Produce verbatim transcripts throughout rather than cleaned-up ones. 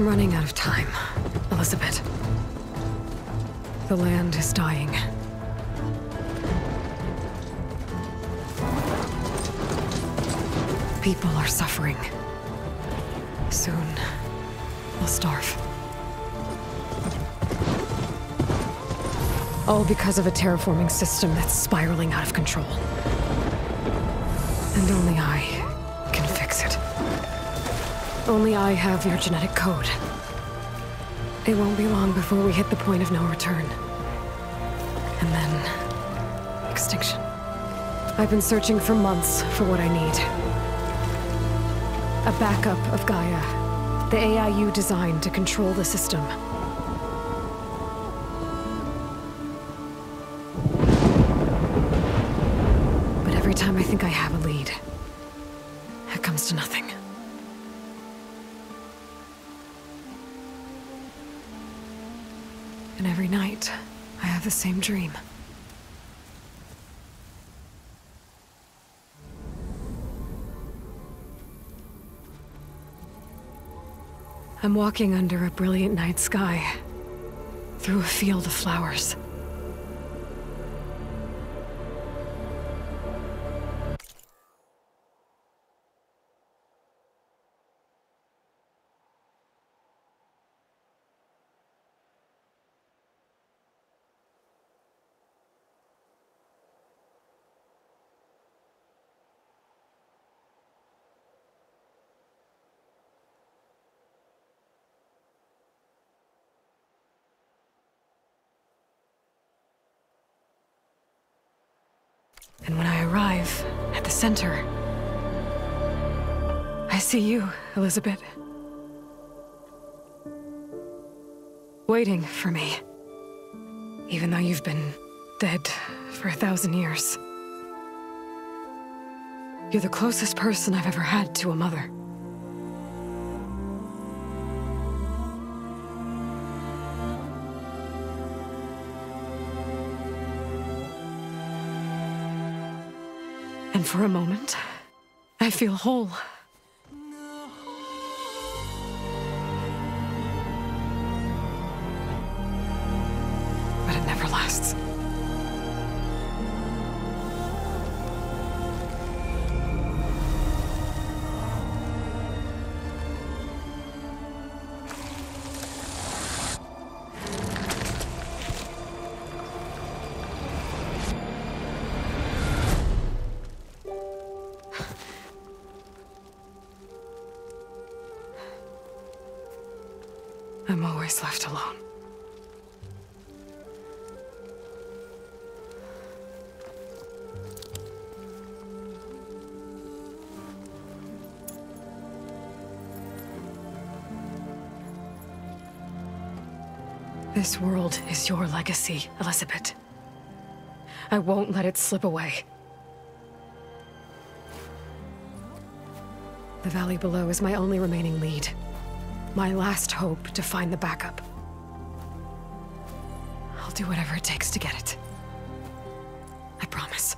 I'm running out of time, Elizabeth. The land is dying. People are suffering. Soon, they'll starve. All because of a terraforming system that's spiraling out of control. And only I can fix it. Only I have your genetic code. It won't be long before we hit the point of no return. And then... extinction. I've been searching for months for what I need. A backup of GAIA. The A I you designed to control the system. But every time I think I have a lead, it comes to nothing. And every night, I have the same dream. I'm walking under a brilliant night sky, through a field of flowers. And when I arrive at the center, I see you, Elizabeth. Waiting for me. Even though you've been dead for a thousand years. You're the closest person I've ever had to a mother. And for a moment, I feel whole. But it never lasts. I'm always left alone. This world is your legacy, Elizabeth. I won't let it slip away. The valley below is my only remaining lead. My last hope to find the backup. I'll do whatever it takes to get it. I promise.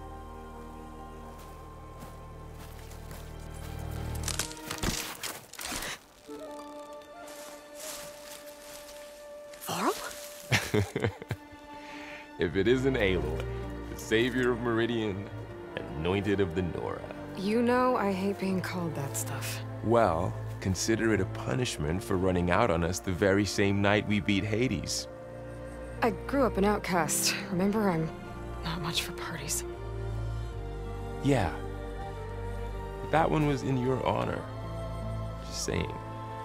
Varl? If it isn't Aloy, the savior of Meridian, anointed of the Nora. You know I hate being called that stuff. Well, consider it a punishment for running out on us the very same night we beat Hades. I grew up an outcast. Remember, I'm not much for parties. Yeah. But that one was in your honor. Just saying.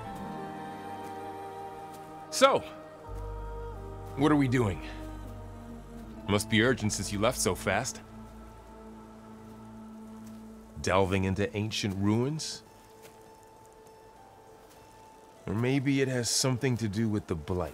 So, what are we doing? Must be urgent since you left so fast. Delving into ancient ruins? Or maybe it has something to do with the Blight.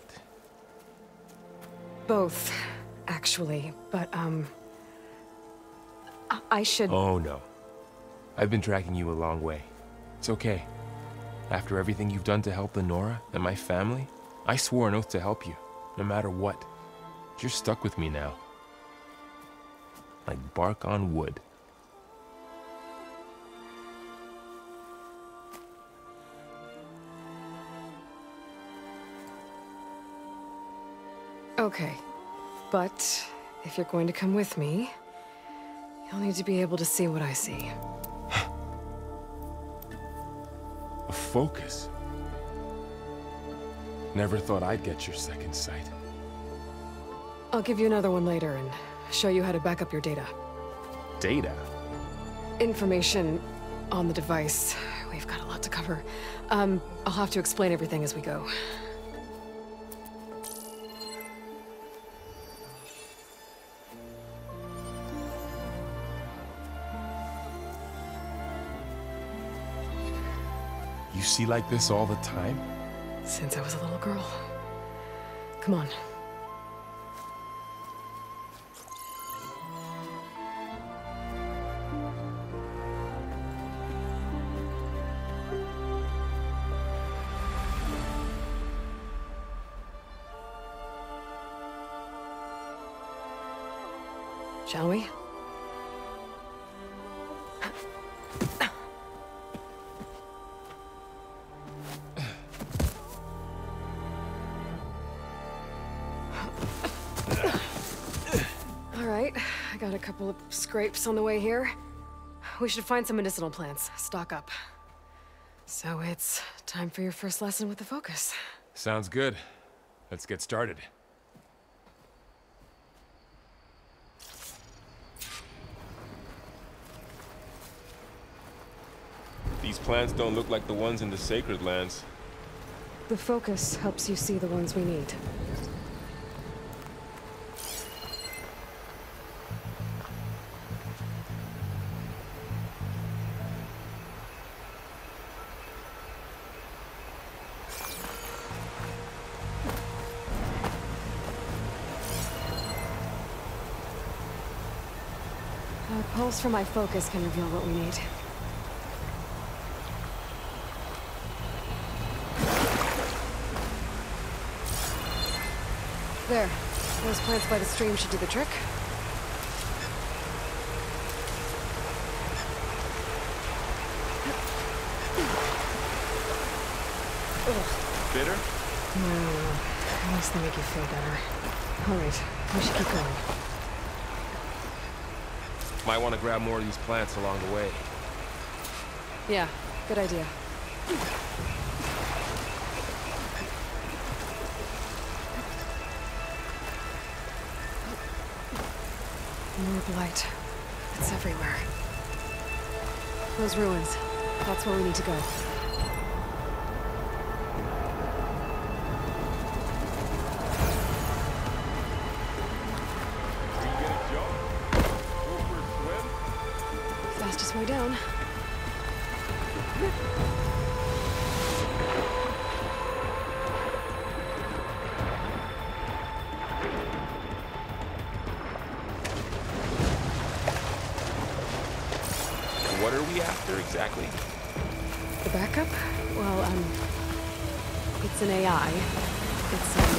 Both, actually, but, um... I, I should... Oh, no. I've been tracking you a long way. It's okay. After everything you've done to help the Nora and my family, I swore an oath to help you, no matter what. You're stuck with me now. Like bark on wood. Okay. But if you're going to come with me, you'll need to be able to see what I see. A focus? Never thought I'd get your second sight. I'll give you another one later and show you how to back up your data. Data? Information on the device. We've got a lot to cover. Um, I'll have to explain everything as we go. You see like this all the time? Since I was a little girl. Come on. Shall we? All right, I got a couple of scrapes on the way here. We should find some medicinal plants, stock up. So it's time for your first lesson with the focus. Sounds good. Let's get started. These plants don't look like the ones in the Sacred Lands. The focus helps you see the ones we need. A pulse from my focus can reveal what we need. There. Those plants by the stream should do the trick. Ugh. Bitter? No. At least they make you feel better. Alright, we should keep going. Might want to grab more of these plants along the way. Yeah, good idea. More blight. It's everywhere. Those ruins. That's where we need to go. Fastest way down. What are we after exactly? The backup? Well, um... it's an A I. It's, um...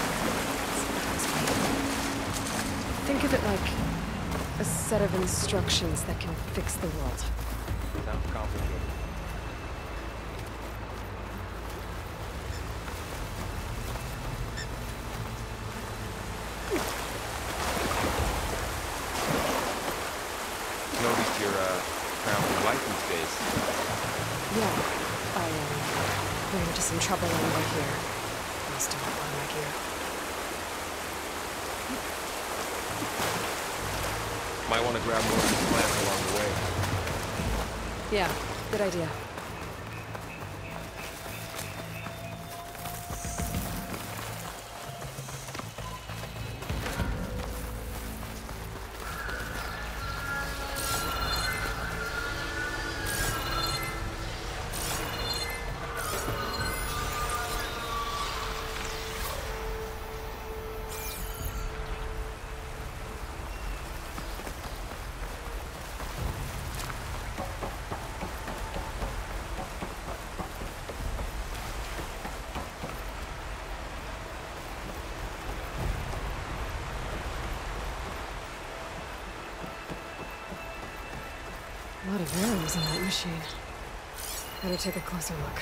think of it like a set of instructions that can fix the world. Sounds complicated. Noticed your, uh, crown with life these days. Yeah, I, um, ran into some trouble on the way here. Must have not one my gear. Might want to grab more of these plants along the way. Yeah, good idea. A lot of arrows in that machine. Better take a closer look.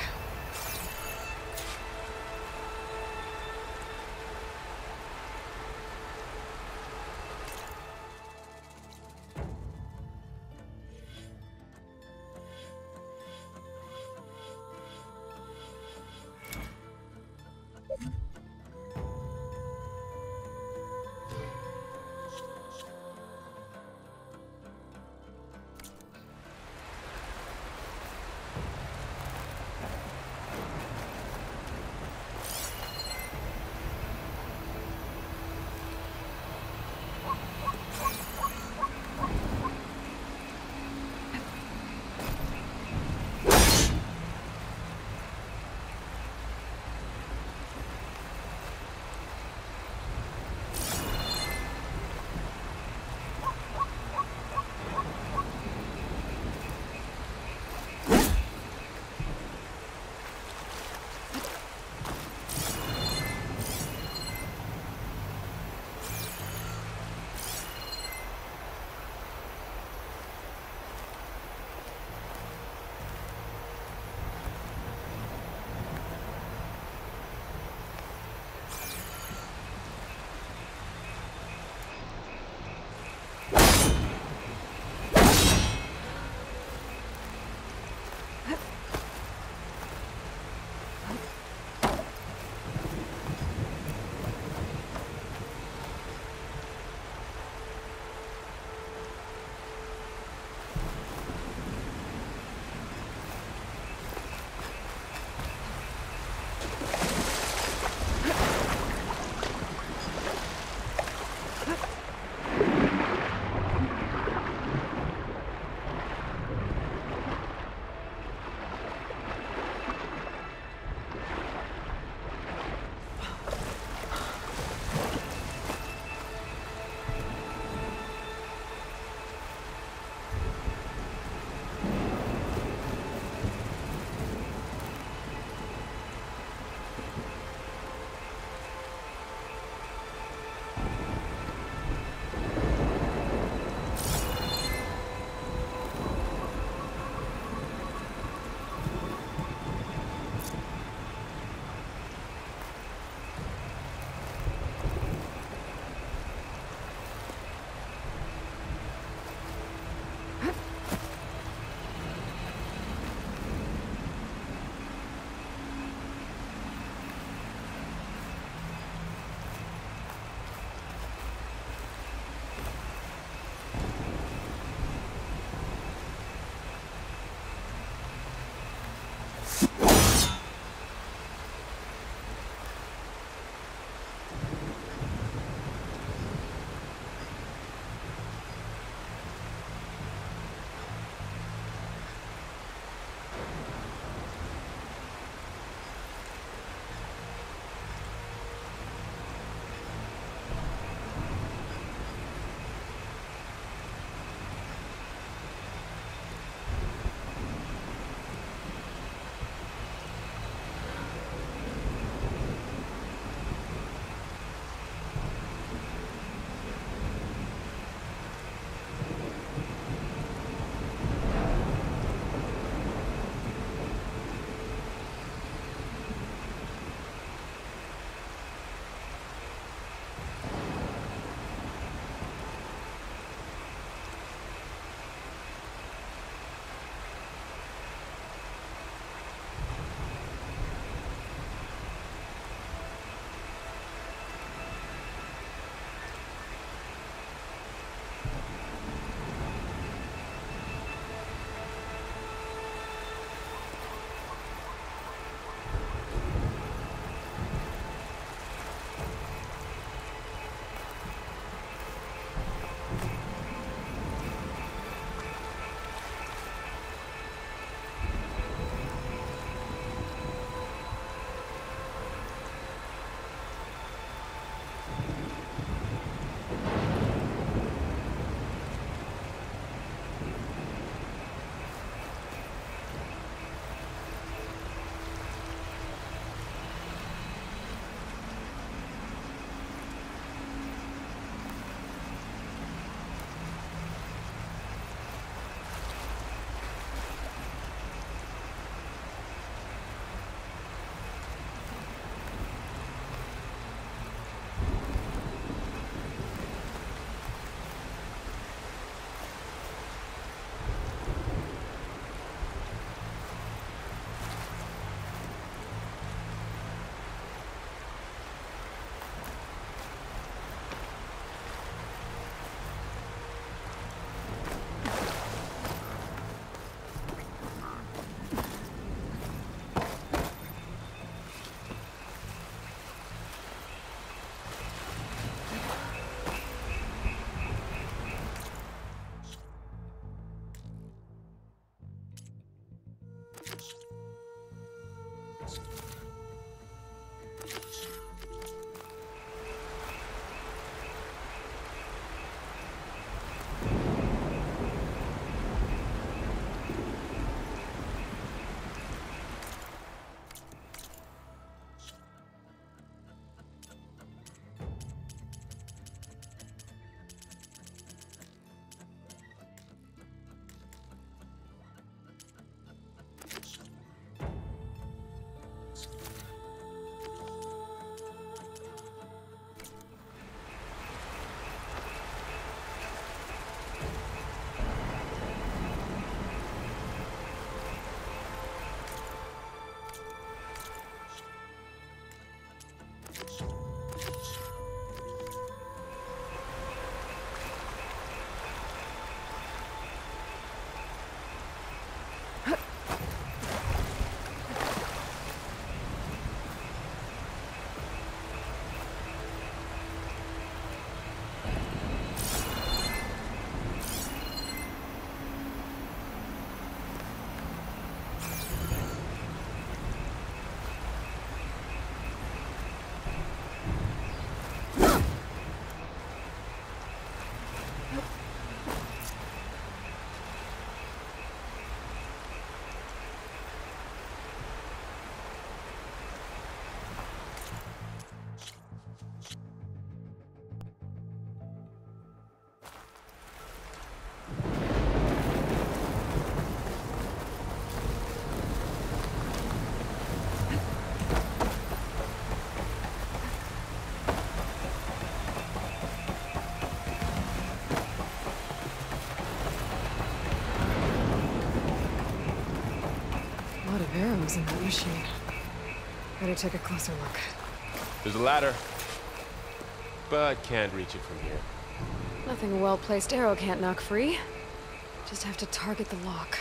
arrows in that machine. Better take a closer look. There's a ladder, but can't reach it from here. Nothing a well-placed arrow can't knock free. Just have to target the lock.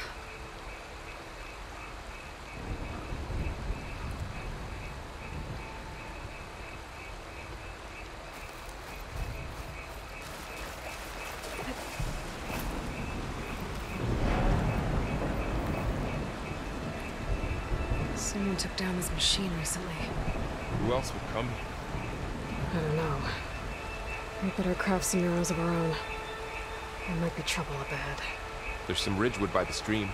Someone took down this machine recently. Who else would come here? I don't know. We better craft some arrows of our own. There might be trouble up ahead. There's some ridgewood by the stream.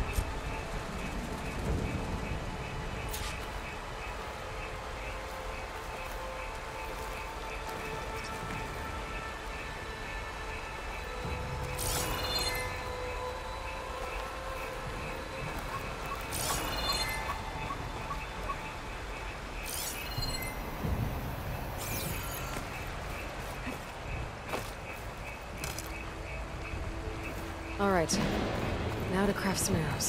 All right, now to craft some arrows.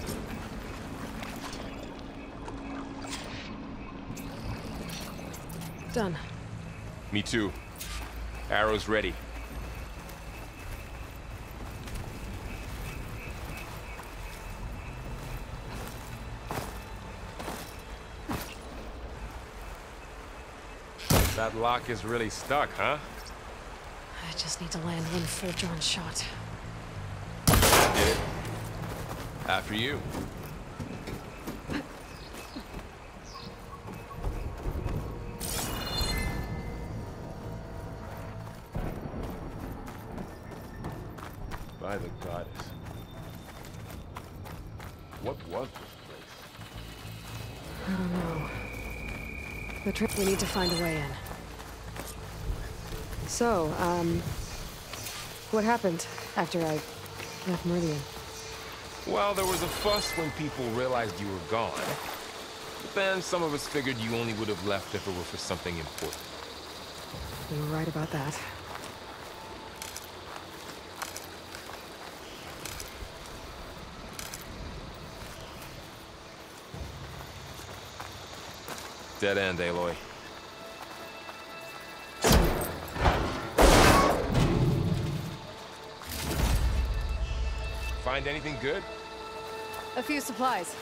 Done. Me too. Arrows ready. That lock is really stuck, huh? I just need to land one full-drawn shot. Did it. After you. By the goddess. What was this place? I don't know. The trip, we need to find a way in. So, um... what happened after I left Meridian? Well, there was a fuss when people realized you were gone. But then some of us figured you only would have left if it were for something important. You were right about that. Dead end, Aloy. Find anything good? A few supplies.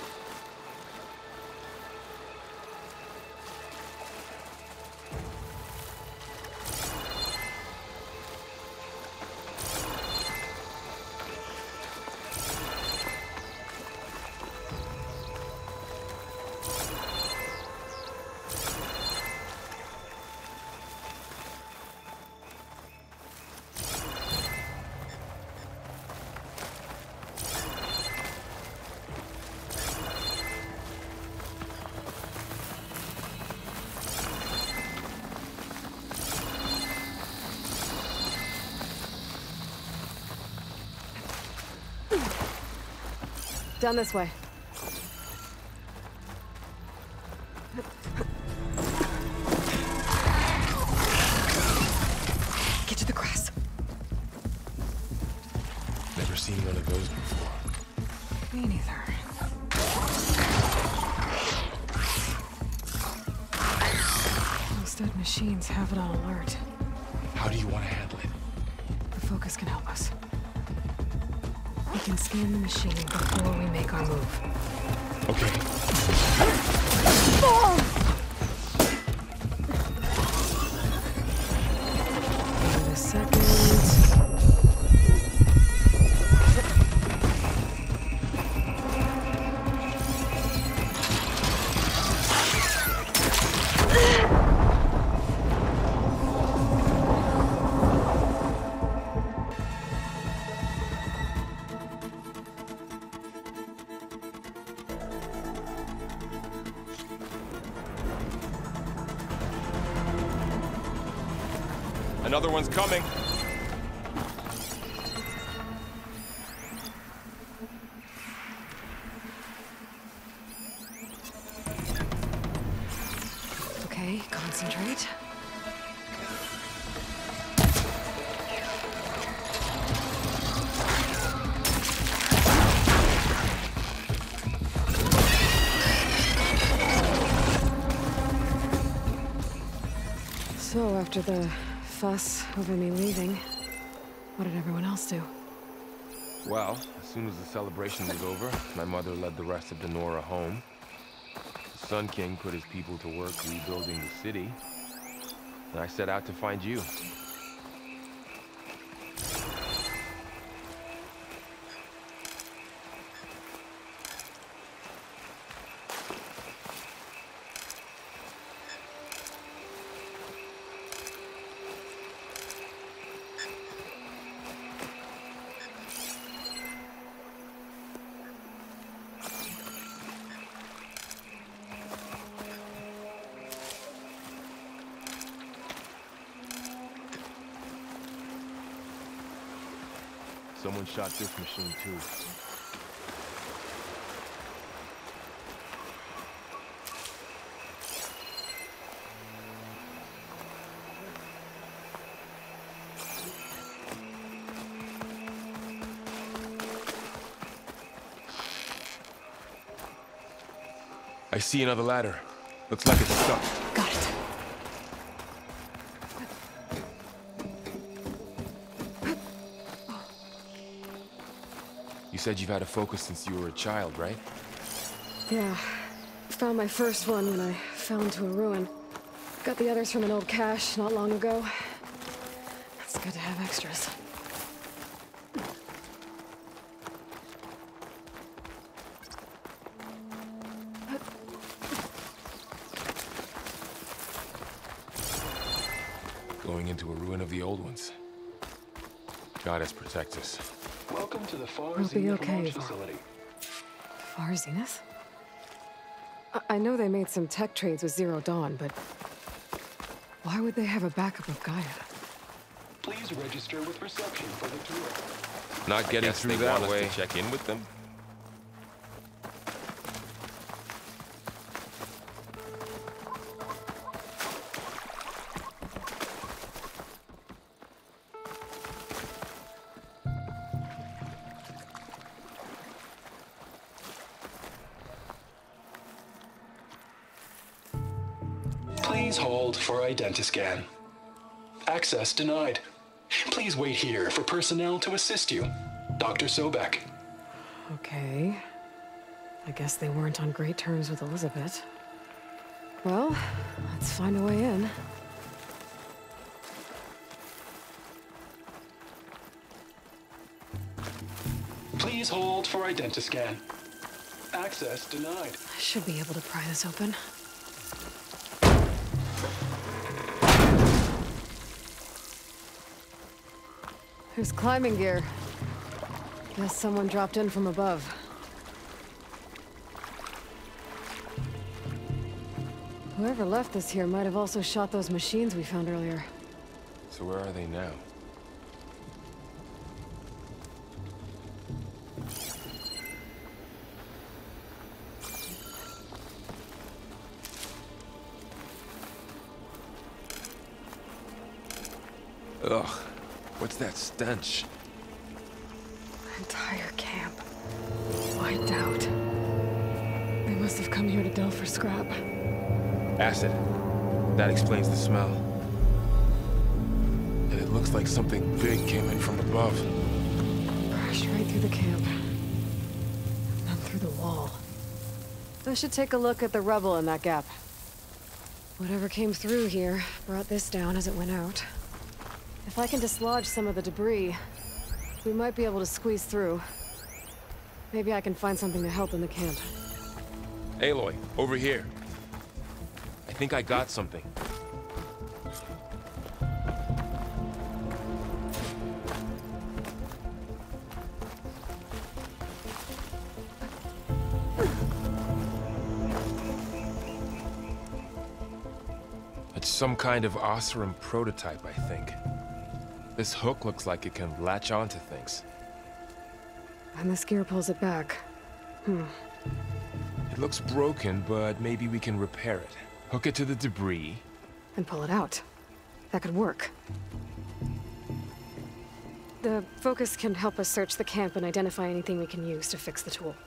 Down this way. Get to the grass. Never seen one of those before. Me neither. Those dead machines have it on alert. How do you want to handle it? The focus can help us. We can scan the machine before we make our move. Okay. Oh! Wait a second. Another one's coming. Okay, concentrate. So, after the fuss over me leaving, what did everyone else do? Well, as soon as the celebration was over, my mother led the rest of the Nora home. The Sun King put his people to work rebuilding the city, and I set out to find you. Someone shot this machine too. I see another ladder. Looks like it's stuck. Got it. You said you've had a focus since you were a child, right? Yeah. Found my first one when I fell into a ruin. Got the others from an old cache not long ago. It's good to have extras. Going into a ruin of the old ones. Goddess protect us. Welcome to the Far We'll be Zenith okay, launch Varl. facility. Far Zenith? I, I know they made some tech trades with Zero Dawn, but why would they have a backup of Gaia? Please register with reception for the tour. Not I getting guess through they that want way. us to check in with them. Please hold for identiscan. Access denied. Please wait here for personnel to assist you. Doctor Sobek. Okay. I guess they weren't on great terms with Elizabeth. Well, let's find a way in. Please hold for identiscan. Access denied. I should be able to pry this open. There's climbing gear. Guess someone dropped in from above. Whoever left this here might have also shot those machines we found earlier. So where are they now? Ugh, what's that stench? Entire camp. Wiped out. They must have come here to delve for scrap. Acid. That explains the smell. And it looks like something big came in from above. Crashed right through the camp. And through the wall. I should take a look at the rubble in that gap. Whatever came through here brought this down as it went out. If I can dislodge some of the debris, we might be able to squeeze through. Maybe I can find something to help in the camp. Aloy, over here. I think I got something. It's some kind of Oseram prototype, I think. This hook looks like it can latch onto things. And this gear pulls it back. Hmm. It looks broken, but maybe we can repair it. Hook it to the debris. And pull it out. That could work. The focus can help us search the camp and identify anything we can use to fix the tool.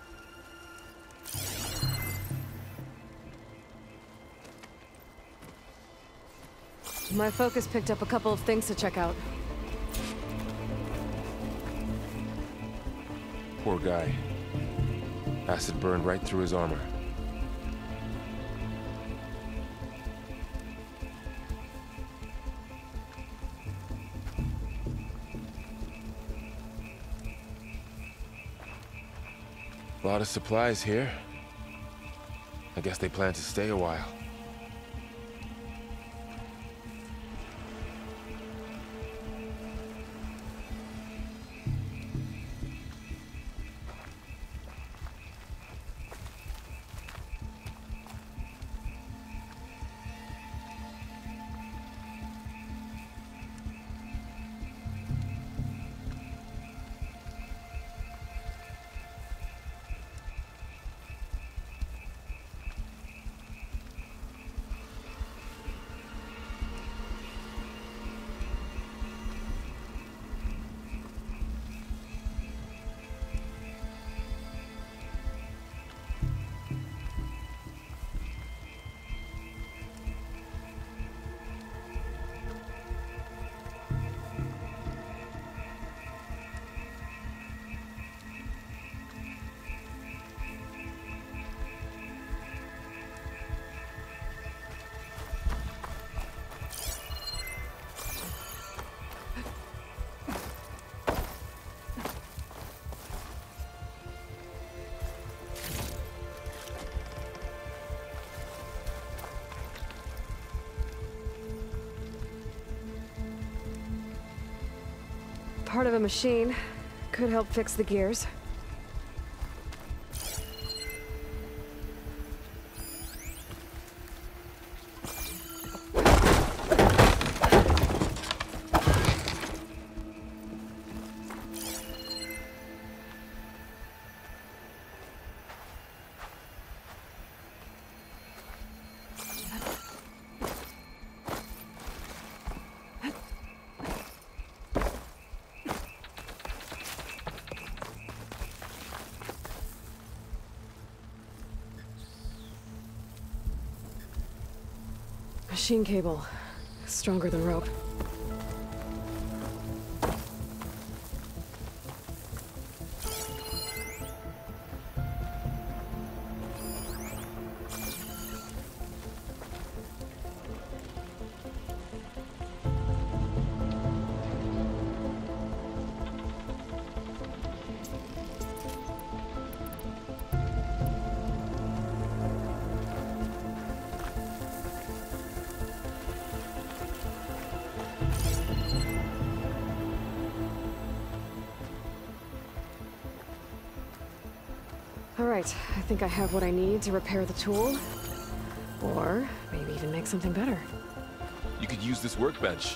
My focus picked up a couple of things to check out. Poor guy. Acid burned right through his armor. A lot of supplies here. I guess they plan to stay a while. Part of a machine. Could help fix the gears. Machine cable. Stronger than rope. Alright, I think I have what I need to repair the tool. Or maybe even make something better. You could use this workbench.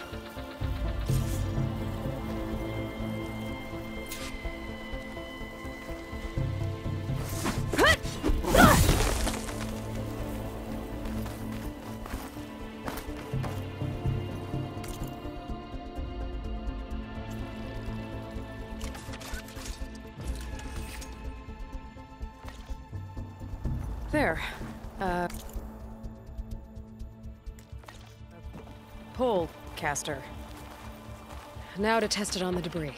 There. Uh... Pole caster. Now to test it on the debris.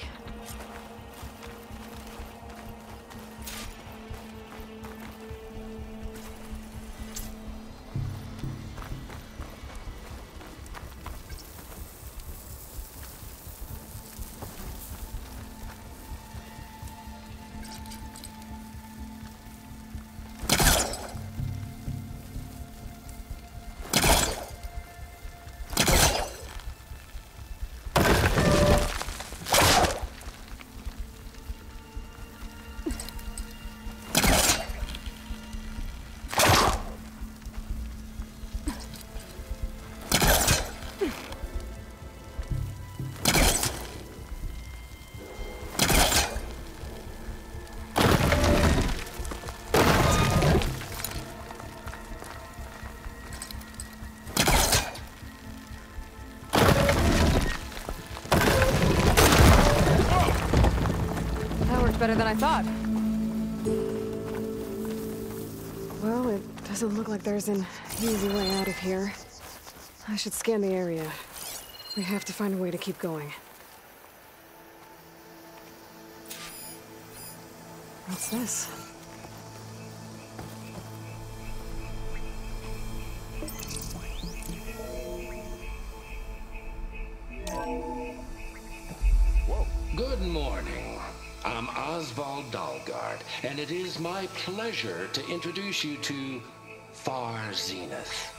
Better than I thought. Well, it doesn't look like there's an easy way out of here. I should scan the area. We have to find a way to keep going. What's this? Good morning. I'm Oswald Dalgard, and it is my pleasure to introduce you to Far Zenith.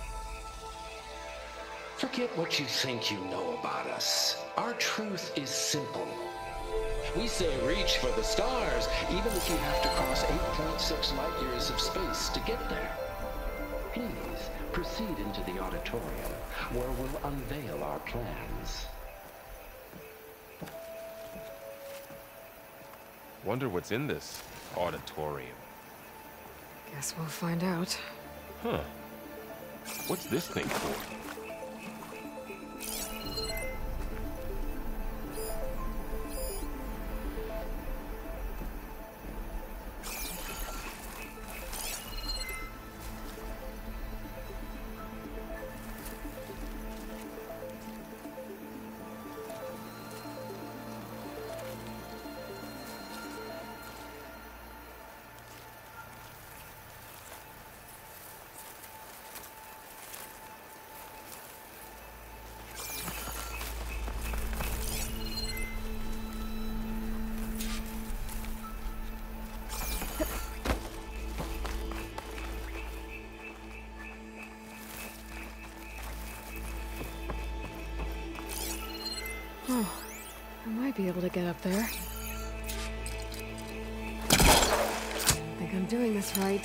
Forget what you think you know about us. Our truth is simple. We say reach for the stars, even if you have to cross eight point six light years of space to get there. Please proceed into the auditorium, where we'll unveil our plans. Wonder what's in this auditorium. Guess we'll find out. Huh. What's this thing for? Oh, I might be able to get up there. I think I'm doing this right.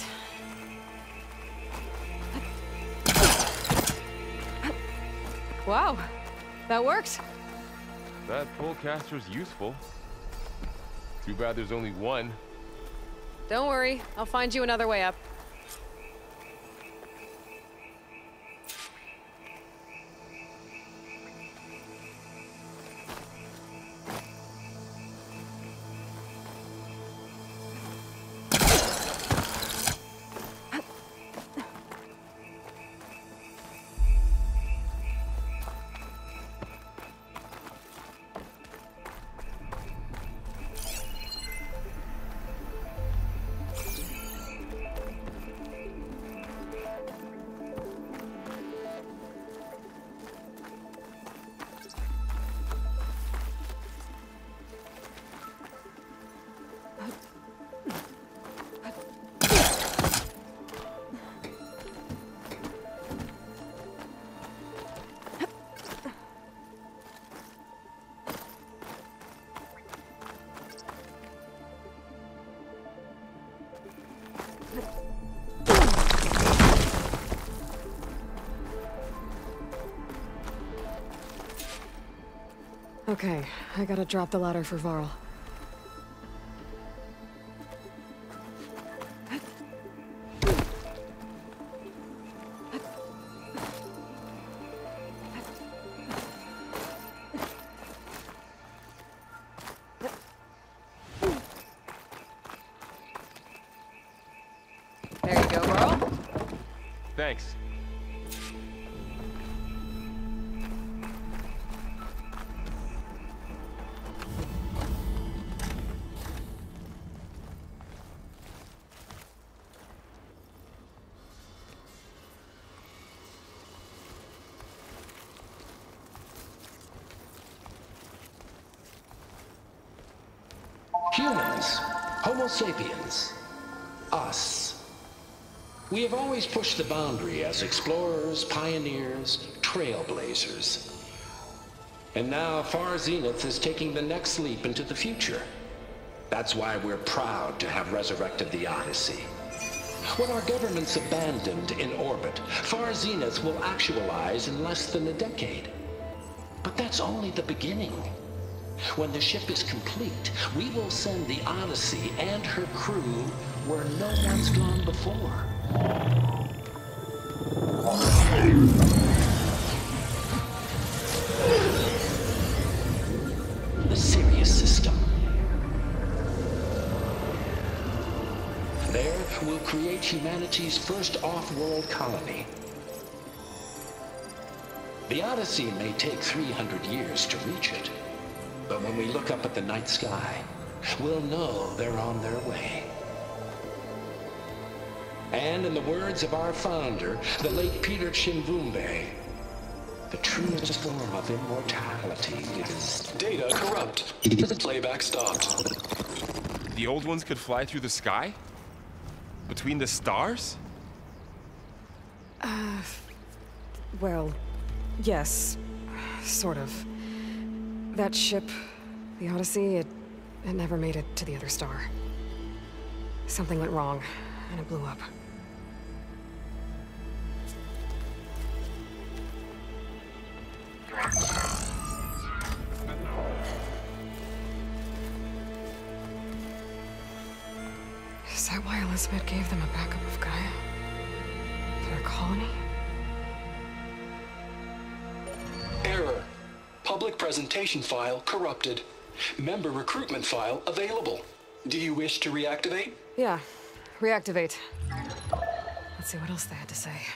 Wow, that worked. That pullcaster's useful. Too bad there's only one. Don't worry, I'll find you another way up. Okay, I gotta drop the ladder for Varl. There you go, Varl. Thanks. Humans, Homo sapiens, us. We have always pushed the boundary as explorers, pioneers, trailblazers. And now Far Zenith is taking the next leap into the future. That's why we're proud to have resurrected the Odyssey. When our government's abandoned in orbit, Far Zenith will actualize in less than a decade. But that's only the beginning. When the ship is complete, we will send the Odyssey and her crew where no one's gone before. The Sirius system. There, we'll create humanity's first off-world colony. The Odyssey may take three hundred years to reach it, but when we look up at the night sky, we'll know they're on their way. And in the words of our founder, the late Peter Chimvumbe, the truest form of immortality is... Data corrupt. Playback stopped. The old ones could fly through the sky? Between the stars? Uh... Well, yes. Sort of. That ship, the Odyssey, it, it never made it to the other star. Something went wrong, and it blew up. Is that why Elizabeth gave them a backup of Gaia? For their colony? Error. Public presentation file corrupted. Member recruitment file available. Do you wish to reactivate? Yeah. Reactivate. Let's see what else they had to say.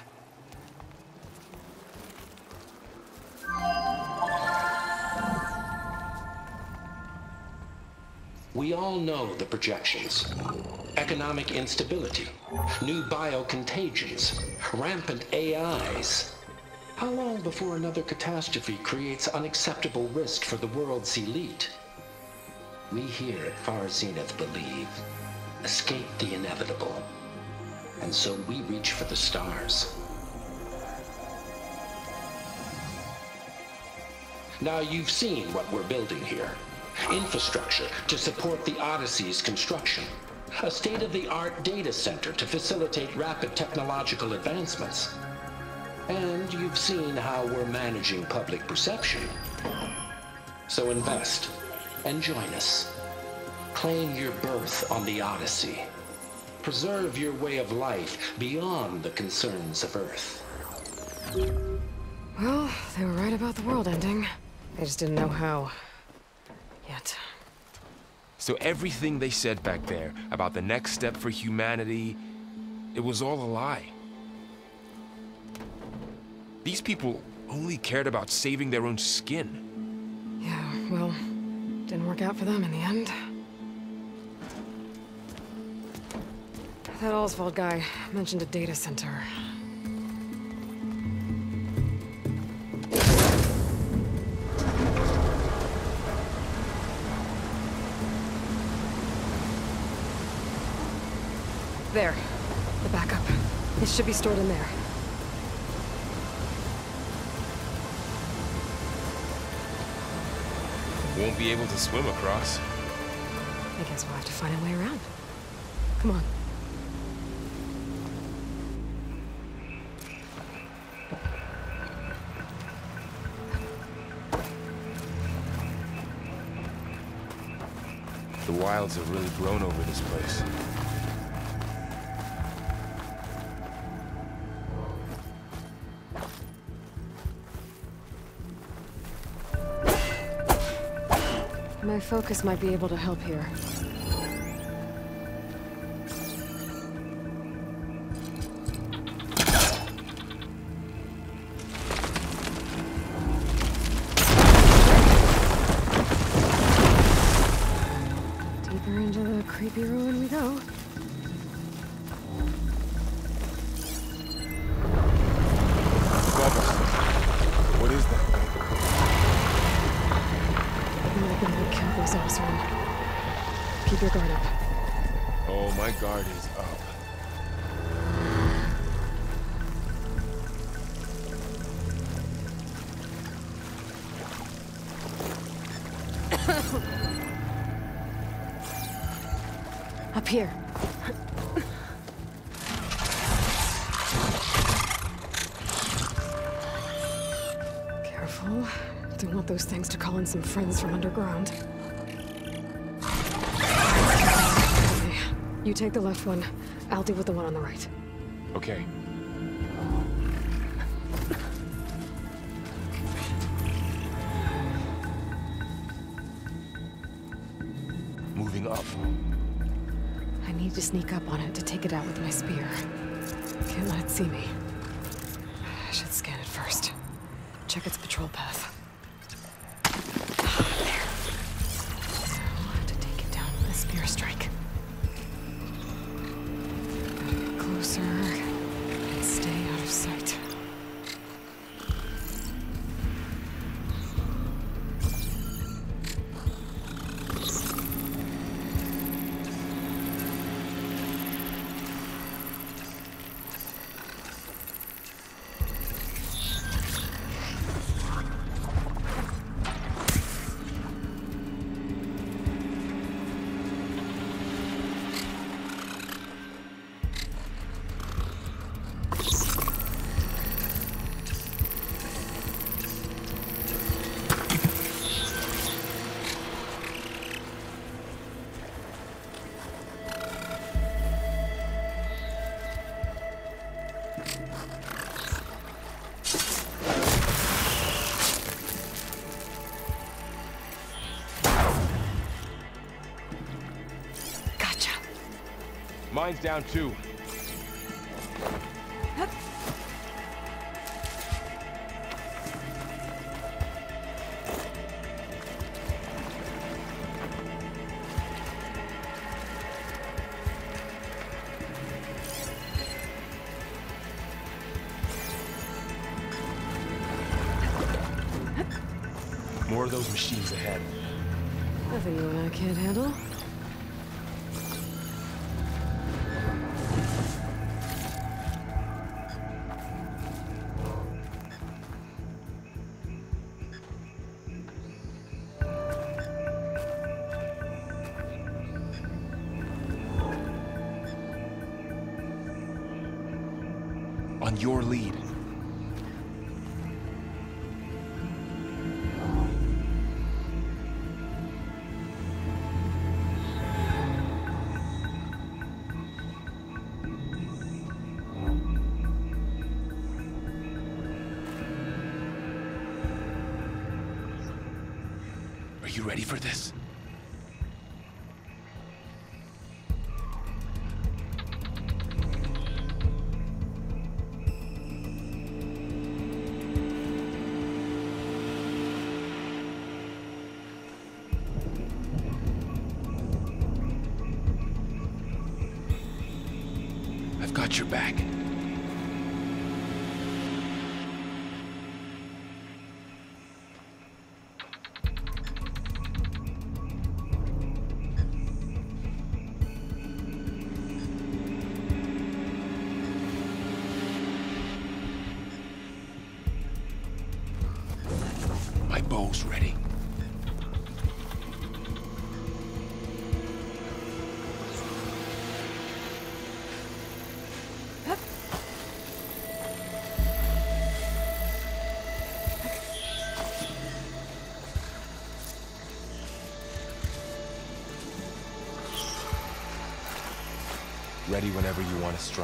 We all know the projections. Economic instability, new biocontagions, rampant A Is. How long before another catastrophe creates unacceptable risk for the world's elite? We here at Far Zenith believe, escape the inevitable. And so we reach for the stars. Now you've seen what we're building here. Infrastructure to support the Odyssey's construction. A state-of-the-art data center to facilitate rapid technological advancements. And you've seen how we're managing public perception. So invest and join us. Claim your berth on the Odyssey. Preserve your way of life beyond the concerns of Earth. Well, they were right about the world ending. They just didn't know how. Yet. So everything they said back there about the next step for humanity, it was all a lie. These people only cared about saving their own skin. Yeah, well, didn't work out for them in the end. That Oswald guy mentioned a data center. There. The backup. It should be stored in there. Won't be able to swim across. I guess we'll have to find a way around. Come on. The wilds have really grown over this place. My focus might be able to help here. Deeper into the creepy ruin we go. What is that? Keep your guard up. Oh, my guard is up. Up here. Careful. Don't want those things to call in some friends from underground. You take the left one. I'll deal with the one on the right. Okay. Moving up. I need to sneak up on it to take it out with my spear. Can't let it see me. I should scan it first. check its patrol path. There. Now to take it down with a spear strike. Get closer and stay out of sight. Mine's down too. More of those machines ahead. Nothing you and I can't handle. On your lead. Are you ready for this? I've got your back. My bow's ready. Ready whenever you want to strike.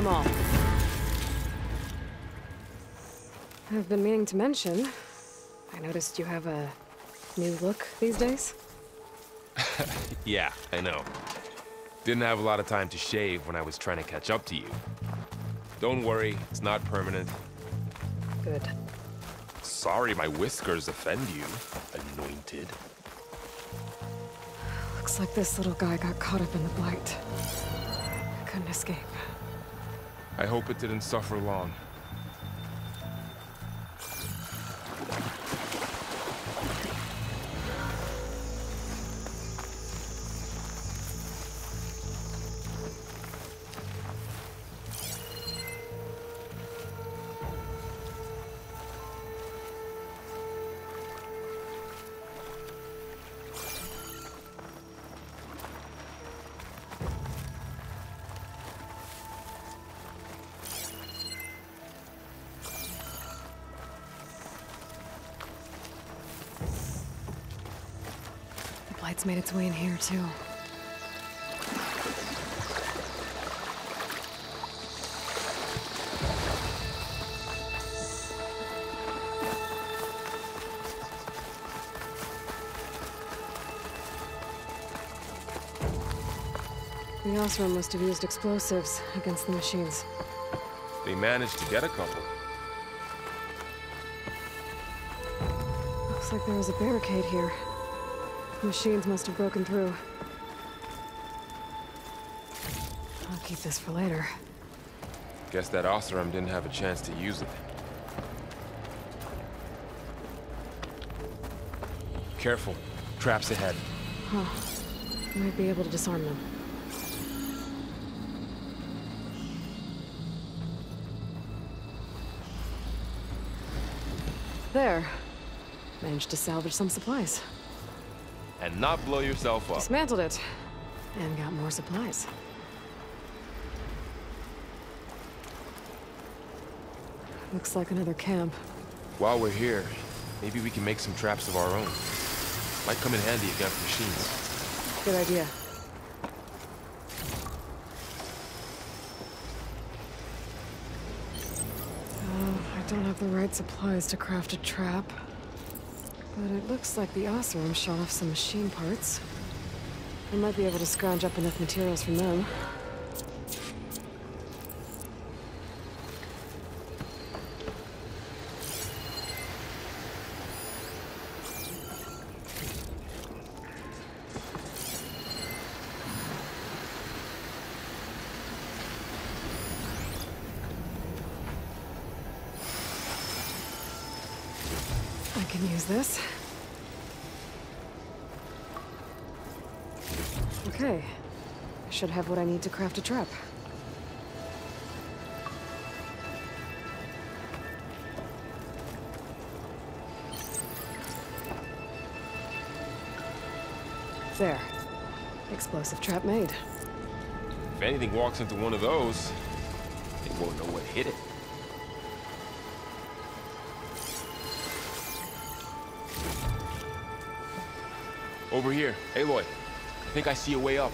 them all. I've been meaning to mention, I noticed you have a new look these days. Yeah, I know. Didn't have a lot of time to shave when I was trying to catch up to you. Don't worry, it's not permanent. Good. Sorry my whiskers offend you, anointed. Looks like this little guy got caught up in the blight. Couldn't escape. I hope it didn't suffer long. It's made its way in here, too. The Osram must have used explosives against the machines. They managed to get a couple. Looks like there was a barricade here. Machines must have broken through. I'll keep this for later. Guess that Osram didn't have a chance to use it. Careful. Traps ahead. Huh. Might be able to disarm them. There. Managed to salvage some supplies. And not blow yourself up. Dismantled it. And got more supplies. Looks like another camp. While we're here, maybe we can make some traps of our own. Might come in handy against machines. Good idea. Uh, I don't have the right supplies to craft a trap. But it looks like the Osram shot off some machine parts. I might be able to scrounge up enough materials from them. I can use this. Okay. I should have what I need to craft a trap. There. Explosive trap made. If anything walks into one of those, they won't know what hit it. Over here, Aloy. I think I see a way up.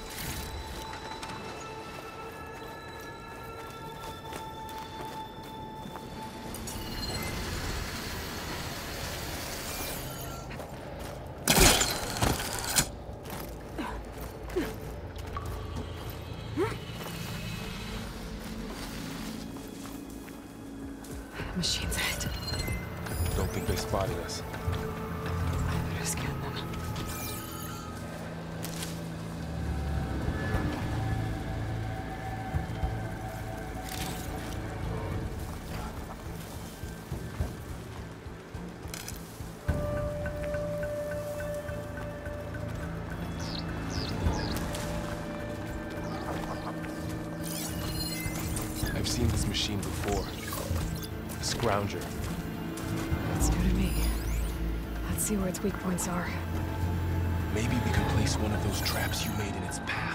Machines ahead. Don't think they spotted us. I better scan them. I've seen this machine before. A scrounger. It's new to me. Let's see where its weak points are. Maybe we can place one of those traps you made in its path.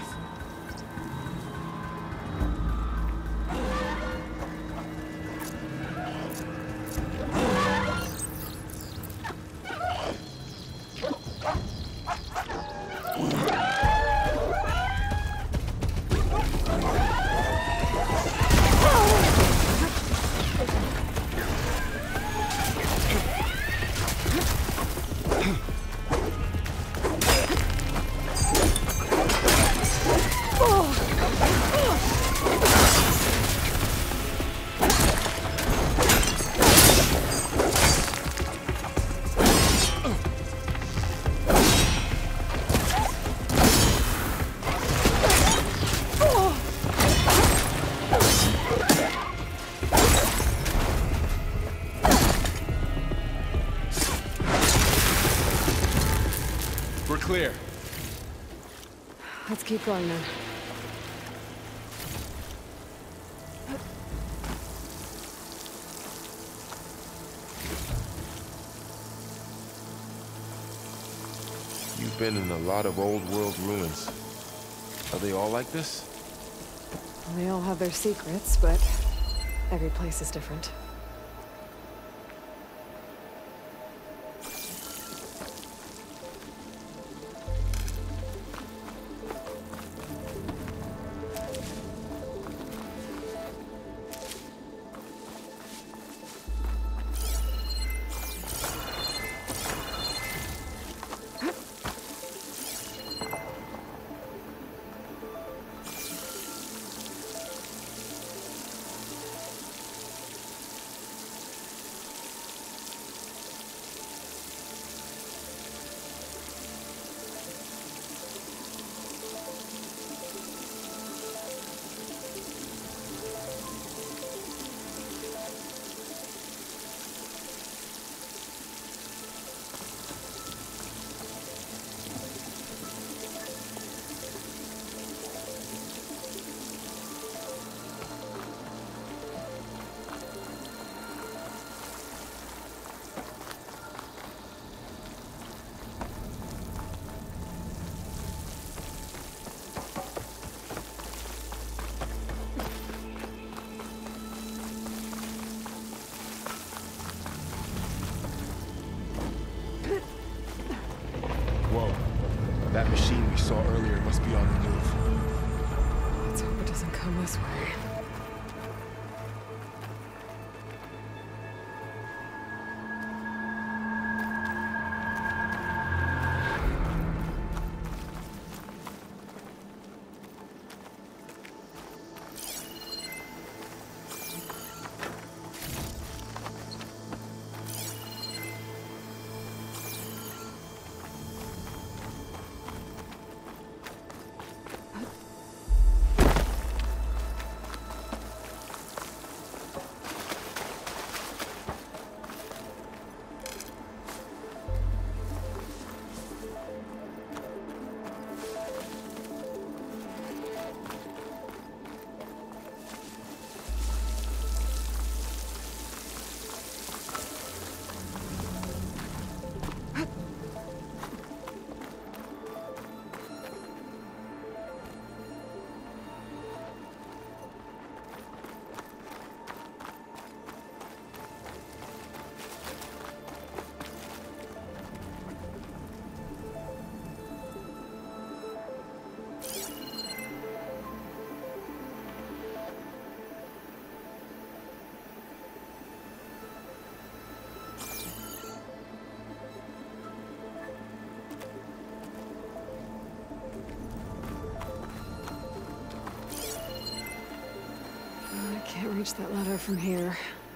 clear. Let's keep going then. You've been in a lot of old world ruins. Are they all like this? They all have their secrets, but every place is different. That machine we saw earlier must be on the move. Let's hope it doesn't come this way. Can't reach that ladder from here.